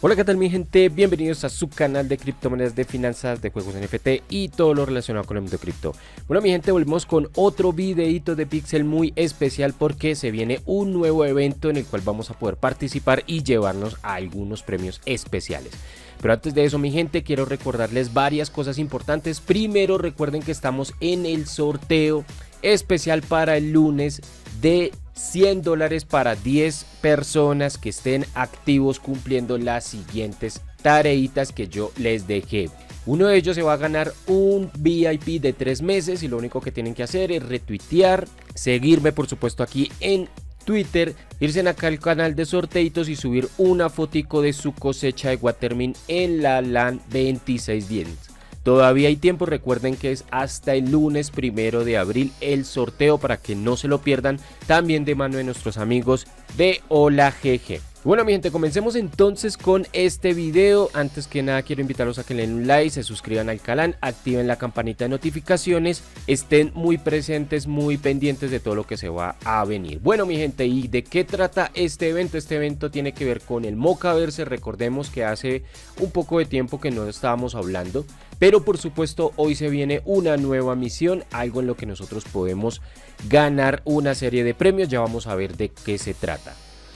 Hola, ¿qué tal mi gente? Bienvenidos a su canal de criptomonedas, de finanzas, de juegos NFT y todo lo relacionado con el mundo cripto. Bueno mi gente, volvemos con otro videito de Pixel muy especial porque se viene un nuevo evento en el cual vamos a poder participar y llevarnos a algunos premios especiales. Pero antes de eso mi gente, quiero recordarles varias cosas importantes. Primero, recuerden que estamos en el sorteo especial para el lunes de $100 para 10 personas que estén activos cumpliendo las siguientes tareitas que yo les dejé. Uno de ellos se va a ganar un VIP de 3 meses y lo único que tienen que hacer es retuitear, seguirme por supuesto aquí en Twitter, irse acá al canal de sorteitos y subir una fotico de su cosecha de Watermint en la LAN 2610. Todavía hay tiempo, recuerden que es hasta el lunes 1 de abril el sorteo para que no se lo pierdan, también de mano de nuestros amigos de Hola GG. Bueno mi gente, comencemos entonces con este video. Antes que nada quiero invitarlos a que le den un like, se suscriban al canal, activen la campanita de notificaciones, estén muy presentes, muy pendientes de todo lo que se va a venir. Bueno mi gente, ¿y de qué trata este evento? Este evento tiene que ver con el Mocaverse. Recordemos que hace un poco de tiempo que no estábamos hablando, pero por supuesto hoy se viene una nueva misión, algo en lo que nosotros podemos ganar una serie de premios. Ya vamos a ver de qué se trata.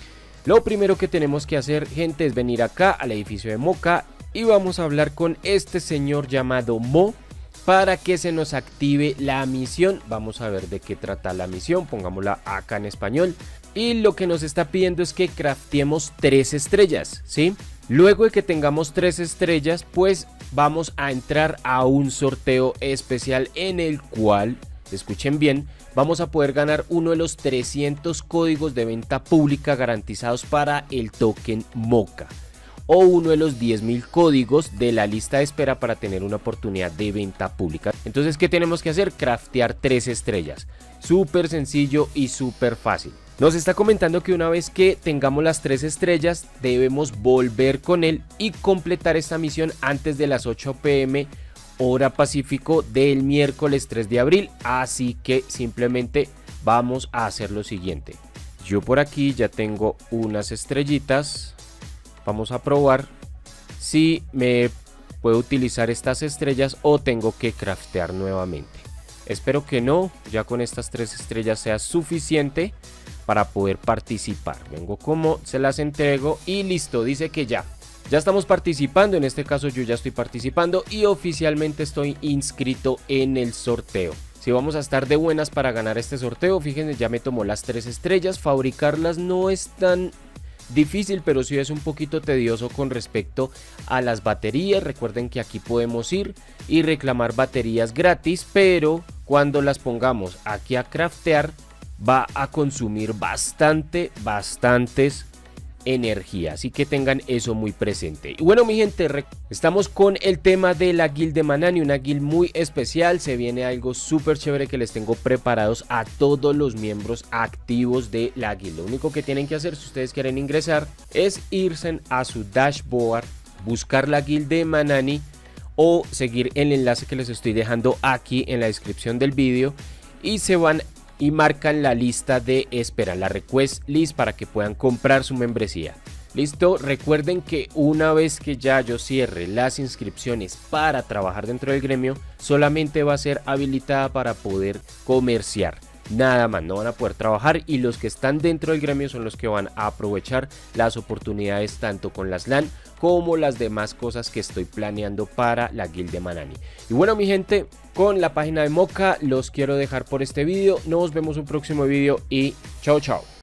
Lo primero que tenemos que hacer, gente, es venir acá al edificio de Moca y vamos a hablar con este señor llamado Mo para que se nos active la misión. Vamos a ver de qué trata la misión, pongámosla acá en español. Y lo que nos está pidiendo es que crafteemos 3 estrellas, ¿sí? Luego de que tengamos 3 estrellas, pues vamos a entrar a un sorteo especial en el cual, escuchen bien, vamos a poder ganar uno de los 300 códigos de venta pública garantizados para el token Moca, o uno de los 10.000 códigos de la lista de espera para tener una oportunidad de venta pública. Entonces, ¿qué tenemos que hacer? Craftear 3 estrellas. Súper sencillo y súper fácil. Nos está comentando que una vez que tengamos las 3 estrellas, debemos volver con él y completar esta misión antes de las 8 p.m. hora Pacífico del miércoles 3 de abril, así que simplemente vamos a hacer lo siguiente. Yo por aquí ya tengo unas estrellitas, vamos a probar si me puedo utilizar estas estrellas o tengo que craftear nuevamente. Espero que no, ya con estas 3 estrellas sea suficiente para poder participar. Vengo como se las entrego y listo, dice que ya estamos participando. En este caso yo ya estoy participando y oficialmente estoy inscrito en el sorteo. Si vamos a estar de buenas para ganar este sorteo, fíjense, ya me tomó las 3 estrellas. Fabricarlas no es tan difícil, pero sí es un poquito tedioso con respecto a las baterías. Recuerden que aquí podemos ir y reclamar baterías gratis, pero cuando las pongamos aquí a craftear va a consumir bastantes energía, así que tengan eso muy presente. Y bueno mi gente, estamos con el tema de la guild de Manani, una guild muy especial. Se viene algo súper chévere que les tengo preparados a todos los miembros activos de la guild. Lo único que tienen que hacer si ustedes quieren ingresar es irse a su dashboard, buscar la guild de Manani o seguir el enlace que les estoy dejando aquí en la descripción del vídeo y se van y marcan la lista de espera, la request list, para que puedan comprar su membresía. Listo, recuerden que una vez que ya yo cierre las inscripciones para trabajar dentro del gremio, solamente va a ser habilitada para poder comerciar. Nada más, no van a poder trabajar y los que están dentro del gremio son los que van a aprovechar las oportunidades tanto con las LAN como las demás cosas que estoy planeando para la guild de Manani. Y bueno mi gente, con la página de Moca los quiero dejar por este vídeo. Nos vemos en un próximo vídeo y chao chao.